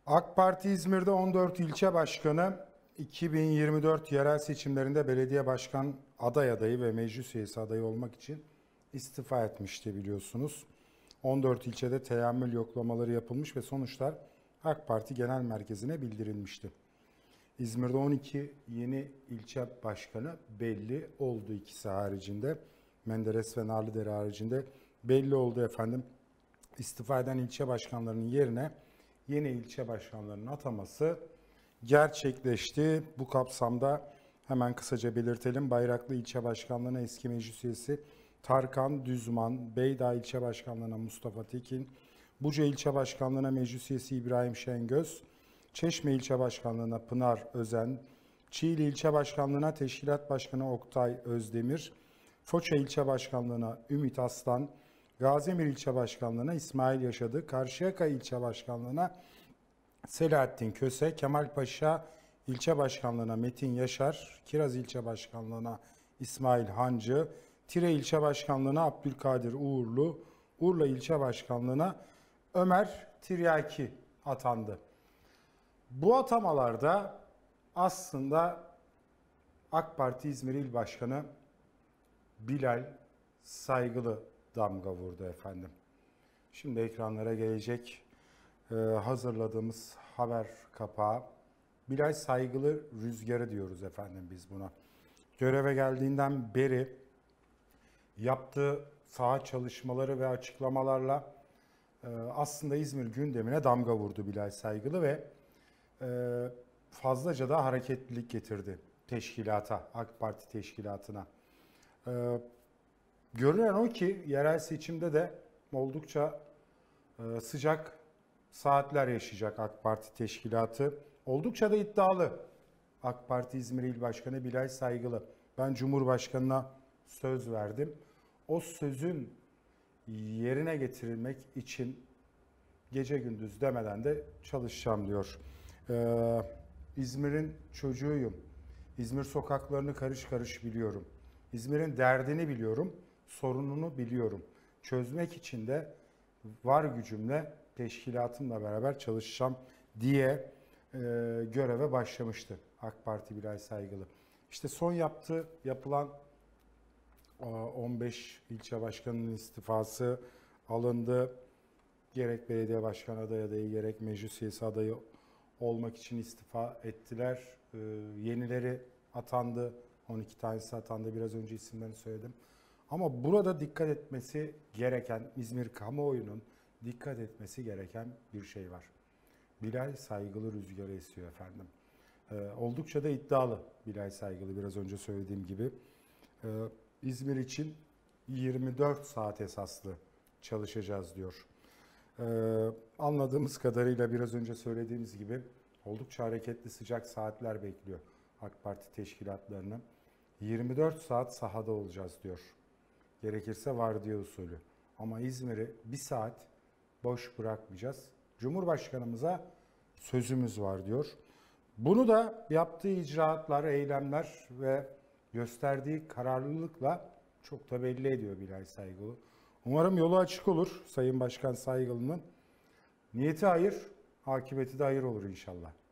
AK Parti İzmir'de 14 ilçe başkanı 2024 yerel seçimlerinde belediye başkan adayı ve meclis üyesi adayı olmak için istifa etmişti biliyorsunuz. 14 ilçede teamül yoklamaları yapılmış ve sonuçlar AK Parti Genel Merkezi'ne bildirilmişti. İzmir'de 12 yeni ilçe başkanı belli oldu, ikisi haricinde. Menderes ve Narlıdere haricinde belli oldu efendim. İstifa eden ilçe başkanlarının yerine yeni ilçe başkanlarının ataması gerçekleşti. Bu kapsamda hemen kısaca belirtelim. Bayraklı ilçe başkanlığına eski meclis üyesi Tarkan Düzman, Beydağ ilçe başkanlığına Mustafa Tekin, Buca ilçe başkanlığına meclis üyesi İbrahim Şengöz, Çeşme ilçe başkanlığına Pınar Özen, Çiğli ilçe başkanlığına teşkilat başkanı Oktay Özdemir, Foça ilçe başkanlığına Ümit Aslan, Gazimir ilçe başkanlığına İsmail Yaşadı, Karşıyaka ilçe başkanlığına Selahattin Köse, Kemalpaşa ilçe başkanlığına Metin Yaşar, Kiraz ilçe başkanlığına İsmail Hancı, Tire ilçe başkanlığına Abdülkadir Uğurlu, Urla ilçe başkanlığına Ömer Tiryaki atandı. Bu atamalarda aslında AK Parti İzmir İl Başkanı Bilal Saygılı damga vurdu efendim. Şimdi ekranlara gelecek hazırladığımız haber kapağı. Bilal Saygılı rüzgarı diyoruz efendim biz buna. Göreve geldiğinden beri yaptığı saha çalışmaları ve açıklamalarla aslında İzmir gündemine damga vurdu Bilal Saygılı ve fazlaca da hareketlilik getirdi teşkilata, AK Parti teşkilatına. Görünen o ki yerel seçimde de oldukça sıcak saatler yaşayacak AK Parti teşkilatı. Oldukça da iddialı AK Parti İzmir İl Başkanı Bilal Saygılı. Ben Cumhurbaşkanı'na söz verdim. O sözün yerine getirilmek için gece gündüz demeden de çalışacağım diyor. İzmir'in çocuğuyum. İzmir sokaklarını karış karış biliyorum. İzmir'in derdini biliyorum, sorununu biliyorum. Çözmek için de var gücümle, teşkilatımla beraber çalışacağım diye göreve başlamıştı AK Parti Bilal Saygılı. İşte son yapılan 15 ilçe başkanının istifası alındı. Gerek belediye başkan adayı gerek meclis üyesi adayı olmak için istifa ettiler. Yenileri atandı. 12 tanesi atandı. Biraz önce isimlerini söyledim. Ama burada dikkat etmesi gereken, İzmir kamuoyunun dikkat etmesi gereken bir şey var. Bilal Saygılı rüzgarı esiyor efendim. Oldukça da iddialı Bilal Saygılı, biraz önce söylediğim gibi. İzmir için 24 saat esaslı çalışacağız diyor. Anladığımız kadarıyla biraz önce söylediğimiz gibi oldukça hareketli sıcak saatler bekliyor AK Parti teşkilatlarını. 24 saat sahada olacağız diyor. Gerekirse vardiya usulü. Ama İzmir'i bir saat boş bırakmayacağız. Cumhurbaşkanımıza sözümüz var diyor. Bunu da yaptığı icraatlar, eylemler ve gösterdiği kararlılıkla çok da belli ediyor Bilal Saygılı. Umarım yolu açık olur Sayın Başkan Saygılı'nın. Niyeti hayır, akıbeti de hayır olur inşallah.